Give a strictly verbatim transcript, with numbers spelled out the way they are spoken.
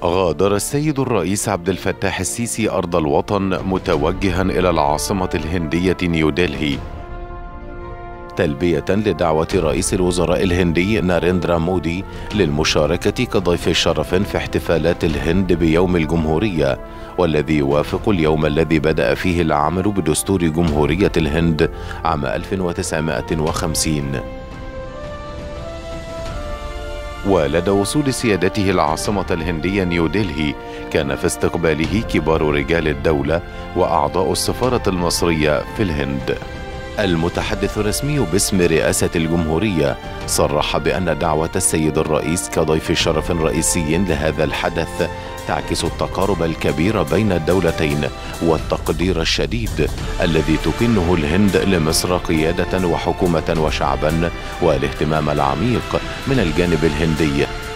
غادر السيد الرئيس عبد الفتاح السيسي أرض الوطن متوجها إلى العاصمة الهندية نيودلهي تلبية لدعوة رئيس الوزراء الهندي ناريندرا مودي للمشاركة كضيف شرف في احتفالات الهند بيوم الجمهورية، والذي يوافق اليوم الذي بدأ فيه العمل بدستور جمهورية الهند عام ألف وتسعمائة وخمسين. ولدى وصول سيادته العاصمة الهندية نيودلهي كان في استقباله كبار رجال الدولة وأعضاء السفارة المصرية في الهند. المتحدث الرسمي باسم رئاسة الجمهورية صرح بأن دعوة السيد الرئيس كضيف شرف رئيسي لهذا الحدث تعكس التقارب الكبير بين الدولتين والتقدير الشديد الذي تكنه الهند لمصر قيادة وحكومة وشعبا، والاهتمام العميق من الجانب الهندي